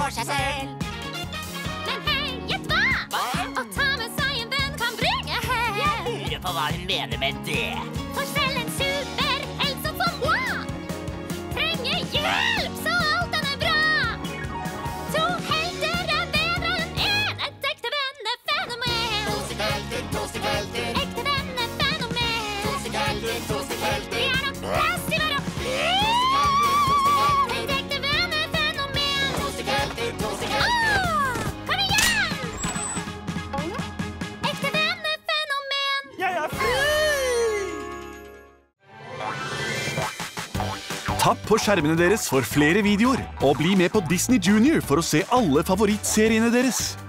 for seg selv. Men hei, gjett hva? Å ta med seg en venn kan bringe hell. Jeg lurer på hva hun mener med det. For selv en superhelt som moi trenger hjelp, så alt den er bra. To helter er bedre enn en, et ekte vennefenomen. To stykk helter, Ekte vennefenomen. to stykk helter, to stykk helter. Vi er nok best i verden. Et ekte vennefenomen. To stykk helter, to stykk helter. Kom igjen! Ekte vennefenomen. Jeg er fri! Tapp på skjermene deres for flere videoer, og bli med på Disney Junior for å se alle favorittseriene deres.